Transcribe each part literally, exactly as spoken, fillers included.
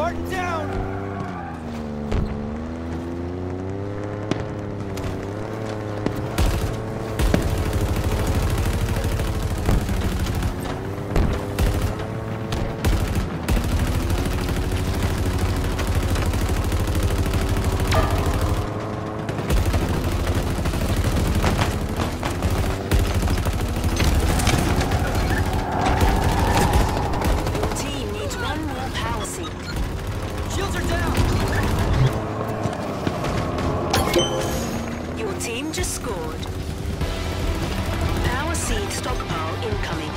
Spartan down! Your team just scored. Power seed stockpile incoming.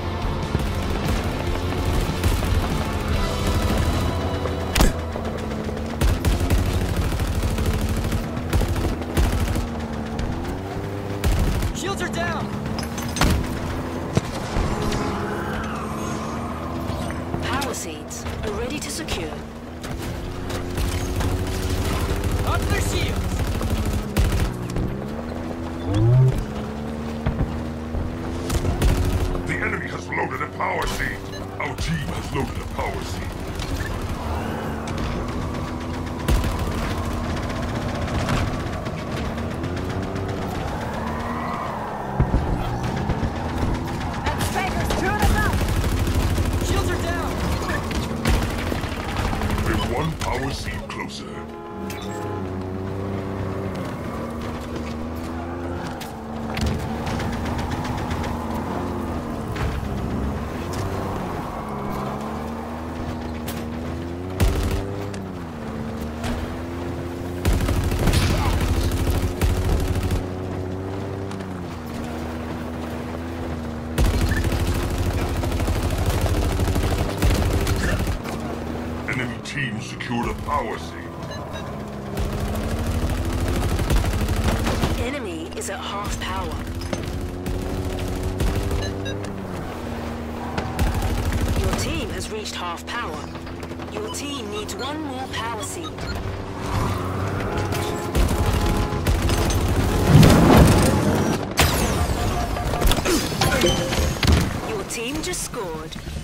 Shields are down! Power seeds are ready to secure. Up their shields! The enemy has loaded a power seed. Our team has loaded a power seed. That striker's turn us up! Shields are down! We're one power seed closer. Enemy team secured a power seed. Enemy is at half power. Your team has reached half power. Your team needs one more power seed. Your team just scored.